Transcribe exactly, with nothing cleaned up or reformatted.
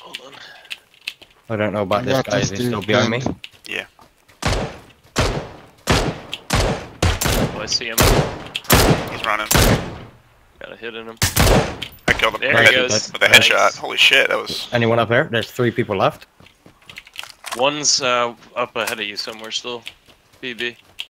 Hold on. I don't know about I this got guy. Is this he still dude behind me? pinned. Yeah. Oh, I see him. He's running. Got a hit in him. I killed him There with, he a- goes. with a Nice. headshot. Holy shit, that was... Anyone up there? There's three people left. One's uh, up ahead of you somewhere still. B B.